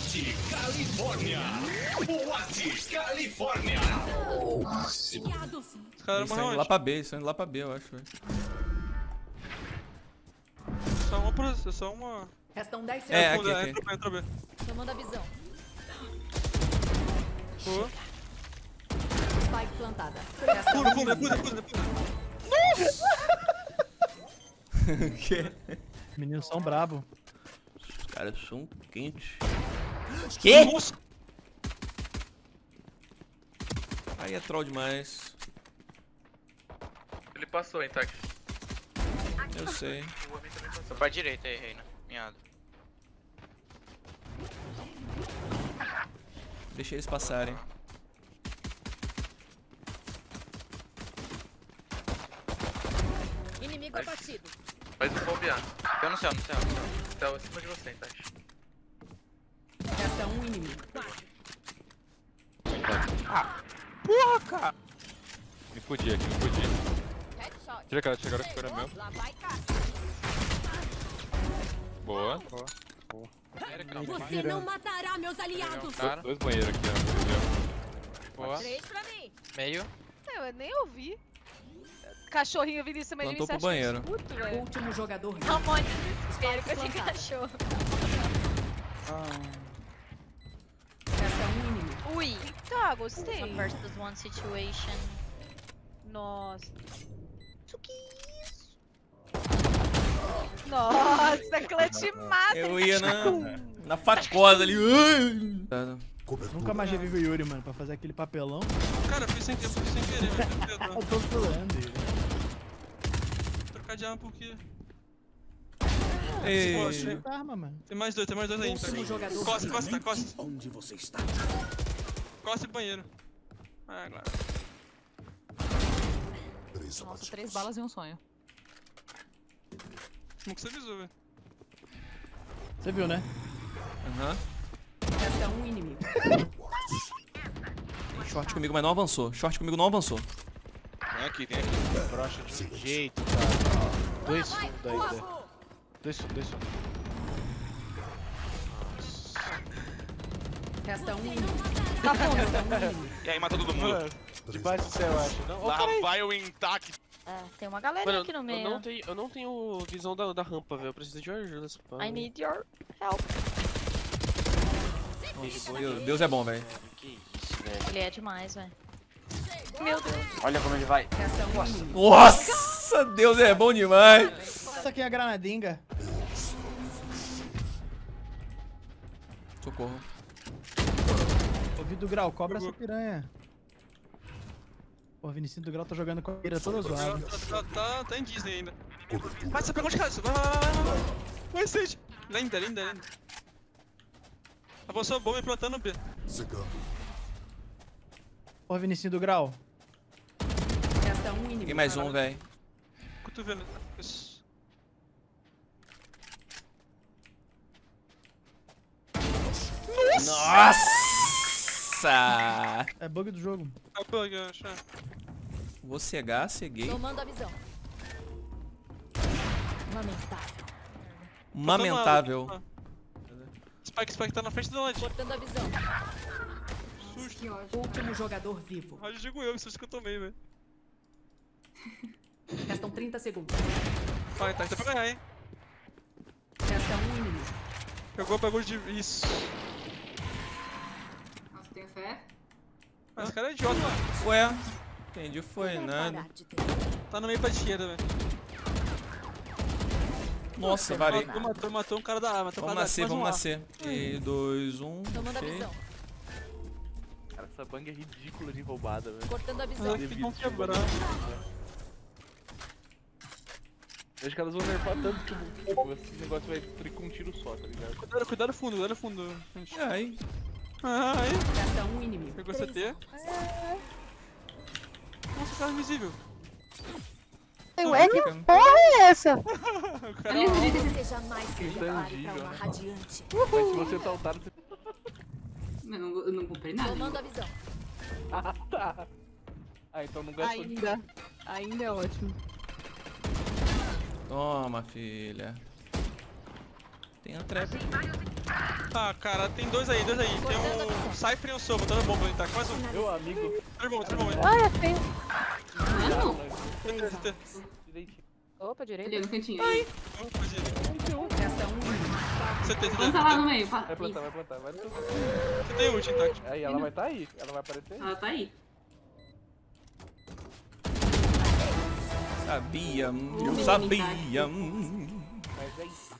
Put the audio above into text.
Boate Califórnia. Boate Califórnia. Os caras estão indo lá pra B, estão indo lá pra B, eu acho. Só uma. Restam 10 segundos. É, aqui. Entra B. Tomando a visão. Boa. Spike plantada. Pula. O quê? Meninos são brabo. Os caras são quentes. Que? Nossa. Aí é troll demais. Ele passou, hein, Taki. Eu sei. O homem também passou. Tô pra direita aí, Reina. Minhado. Deixa eles passarem. Inimigo abatido. Faz um bombear. Eu no céu. Tá acima de você, hein, Taki. Resta um inimigo. Porra, cara! Me fudi aqui, me fudi. Tira aquela que foi meu. Lá vai, cara. Boa. Você não matará meus aliados. Cara. Dois banheiros aqui, ó. Boa. 3 pra mim. Meio. Eu nem ouvi. Cachorrinho vindo em cima de mim. Plantou pro banheiro. Último jogador. Ramon de desespero que eu tinha cachorro. Resta um inimigo. Ui, tá, gostei. One versus one situation. Nossa. Isso que isso? Nossa, clutch mata. Eu ia na facosa ali. Nunca mais revive o Yuri, mano, pra fazer aquele papelão. Cara, eu fiz sem querer, velho. Eu tô zoando. Trocar de arma porque. Ei. Muita arma, mano. Tem mais dois aí. Último jogador. Costa. Onde você está? Costa e banheiro. Ah, claro. Nossa, 3 balas e um sonho. Como que você avisou, velho? Você viu, né? Aham. Resta um inimigo. Tem short comigo, mas não avançou. Short comigo não avançou. Vem aqui. Brocha de um jeito, cara. Dois fundos ainda. Dois fundos. Resta um inimigo. E aí, mata todo mundo. Mano, debaixo do céu, eu acho. Não, lá vai o Intact. É, tem uma galera aqui no meio. Eu não tenho visão da rampa, velho. Eu preciso de ajuda. I need your help. Deus é bom, velho. Que isso, velho. Ele é demais, velho. Meu Deus. Olha como ele vai. Resta um inimigo. Nossa, Deus é bom demais. Essa aqui é a granadinga. Socorro. Ouvido do Grau, cobra essa piranha. Pô, Vinicius do Grau tá jogando com a mira toda zoada. Tá em Disney ainda. Vai, você pegou de casa. Vai, Sage. Linda. Avançou bom e plantando B. Pô, Vinicius do Grau. Resta um inimigo. Tem mais um, velho. Cotovelo. Isso. Nossa! É bug do jogo. É bug, eu acho. Vou cegar, ceguei. Tomando a visão. Lamentável. Spike tá na frente do lado. Cortando a visão. Susto. Último jogador vivo. Eu digo eu, que susto que eu tomei, velho. Restam 30 segundos. Vai, tá pra ganhar, hein. Resta um inimigo. Pegou o bagulho de. Isso. Nossa, tenho fé. Mas esse cara é idiota, mano. Ué, entendi, foi nada. Tá no meio pra esquerda, velho. Nossa, varei. Matou um cara da arma. Vamos nascer. 3, 2, 1. Tomando a visão. Cara, essa bang é ridícula de roubada, velho. Cortando a visão. Ficam quebrando. Eu acho que elas vão nerfar tanto que tipo, esse negócio vai ter com um tiro só, tá ligado? Cuidado fundo, gente. Ai. Resta um inimigo. Pegou CT. Nossa, cara invisível. Ué, que porra é essa? O cara Você jamais se prepare pra uma radiante. Mas se você tá otário, você... Eu não comprei nada. Tomando a visão. Ah, tá. Ah, então não gastou de... Ainda é ótimo. Toma, filha. Tem a trap. Tá, cara, tem dois aí. Tem um Cypher e um Sova, tá bom, tá? Mais um. Meu amigo. Três bom. Ai, é feio. Mano. Opa, direito. Ali no cantinho. Ai. Resta um inimigo. CT. Planta lá no meio. Vai plantar. Vai Você tem ult, Intact. aí, ela vai tá aí. Ela vai aparecer aí. Ela tá aí. Sabia, eu Menino sabia. Mas é isso.